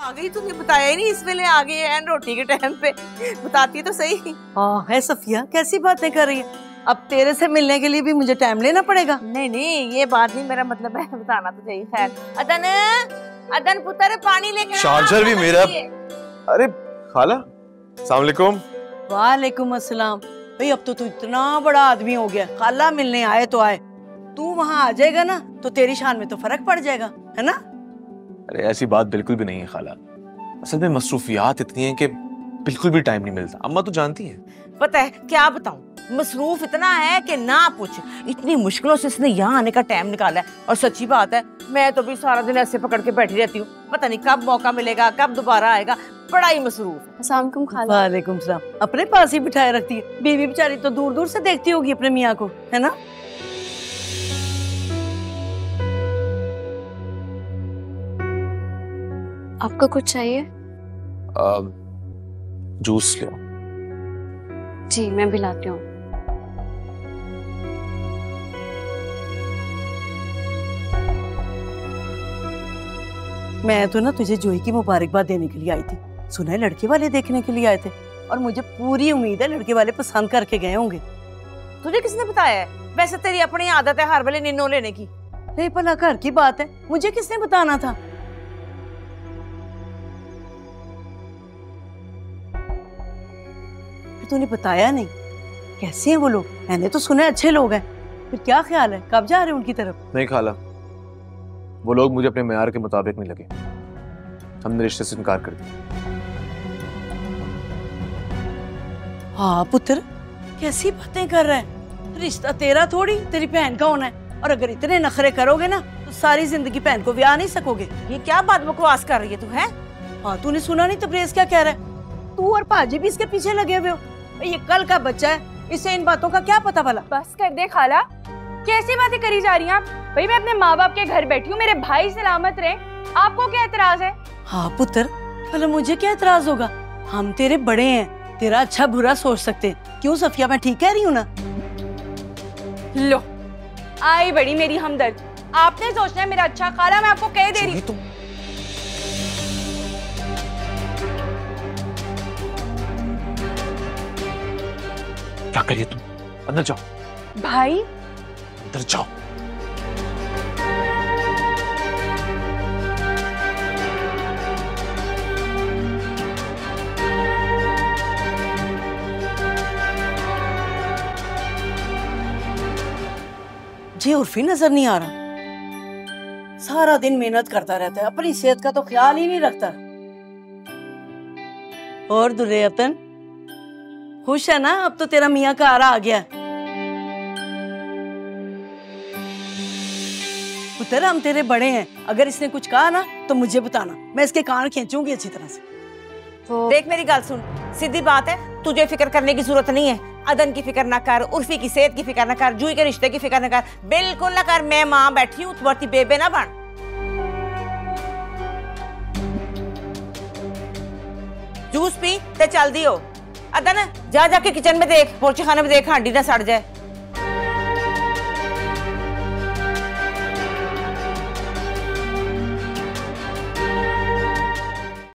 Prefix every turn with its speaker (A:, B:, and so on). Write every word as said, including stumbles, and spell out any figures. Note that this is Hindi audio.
A: आ गई, तूने बताया ही नहीं, इस वेले आ गई है रोटी के टाइम पे, बताती तो सही।
B: हाँ है सफिया, कैसी बातें कर रही है? अब तेरे से मिलने के लिए भी मुझे टाइम लेना पड़ेगा।
A: नहीं नहीं ये बात नहीं, मेरा मतलब है बताना तो चाहिए। खैर अदन, अदन पुत्र पानी लेके
C: चार्जर भी मेरा। अरे खाला, अस्सलाम वालेकुम।
B: वालेकुम अस्सलाम। भाई अब तो तू इतना बड़ा आदमी हो गया, खाला मिलने आए तो आए, तू वहाँ आ जाएगा ना तो तेरी शान में तो फर्क पड़ जाएगा, है ना?
C: अरे ऐसी बात बिल्कुल भी नहीं है खाला, असल में मसरूफियात इतनी हैं कि बिल्कुल भी टाइम नहीं मिलता। अम्मा तो जानती है।
A: पता है क्या बताऊं, मसरूफ इतना है कि ना पूछ, इतनी मुश्किलों से इसने यहाँ आने का टाइम निकाला है। और सच्ची बात है, मैं तो भी सारा दिन ऐसे पकड़ के बैठी रहती हूँ, पता नहीं कब मौका मिलेगा, कब दोबारा आएगा, बड़ा ही मसरूफ।
D: अस्सलाम वालेकुम खाला।
B: वालेकुम सलाम। अपने पास ही बिठाए रखती है, बीवी बेचारी तो दूर दूर से देखती होगी अपने मियाँ को, है ना?
D: आपको कुछ चाहिए?
C: आ, जूस ले।
D: जी मैं भी लाती हूँ।
B: मैं तो ना तुझे जोई की मुबारकबाद देने के लिए आई थी, सुना है लड़के वाले देखने के लिए आए थे, और मुझे पूरी उम्मीद है लड़के वाले पसंद करके गए होंगे।
A: तुझे किसने बताया है? वैसे तेरी अपनी आदत है हर वेले निन्नो लेने की।
B: नहीं भला घर की बात है, मुझे किसने बताना था? फिर तूने बताया नहीं, कैसे हैं वो लोग? मैंने तो सुना है अच्छे लोग हैं, फिर क्या ख्याल है, कब जा रहे हैं उनकी तरफ?
C: नहीं खाला, वो लोग मुझे अपने मेयार के मुताबिक नहीं लगे, हमने रिश्ते से इनकार कर दिया।
B: हाँ पुत्र, कैसी बातें कर रहा है? रिश्ता तेरा थोड़ी तेरी बहन का होना है, और अगर इतने नखरे करोगे ना तो सारी जिंदगी बहन को ब्याह नहीं सकोगे।
A: ये क्या बात बकवास कर रही है तू? है
B: हाँ तूने सुना नहीं तबरेज क्या कह रहा है? तू और पाजी भी इसके पीछे लगे हुए हो। ये कल का बच्चा है, इसे इन बातों का क्या पता भला?
E: बस कर दे खाला, कैसी बातें करी जा रही हैं आप? भाई मैं अपने माँ बाप के घर बैठी हूँ, मेरे भाई सलामत रहे, आपको क्या एतराज है?
B: हाँ पुत्र, भला मुझे क्या एतराज होगा? हम तेरे बड़े हैं, तेरा अच्छा बुरा सोच सकते हैं। क्यों सफिया, मैं ठीक कह रही हूँ ना?
E: लो आई बड़ी मेरी हमदर्द, आपने सोचना है मेरा अच्छा। खाला मैं आपको कह दे रही हूँ,
C: क्या करिए तुम? अंदर जाओ।
E: भाई
C: अंदर जाओ।
B: जी उर्फी नजर नहीं आ रहा, सारा दिन मेहनत करता रहता है, अपनी सेहत का तो ख्याल ही नहीं रखता। और दुर्योधन खुश है ना? अब तो तेरा मियाँ का आरा आ गया। पुत्र हम तेरे बड़े हैं, अगर इसने कुछ कहा ना तो मुझे बताना, मैं इसके कान खींचूंगी अच्छी तरह से।
A: तो देख मेरी गल सुन, सीधी बात है, तुझे फिक्र करने की जरूरत नहीं है। अदन की फिक्र ना कर, उर्फी की सेहत की फिक्र ना कर, जूही के रिश्ते की फिक्र ना कर, बिल्कुल ना कर। मैं माँ बैठी हूँ, तुम्हारी बेबे ना बन। जूस पी ते चल दी हो। अदन जा जाके किचन में देख, पोर्चे खाने में देख, हांडी ना सड़ जाए।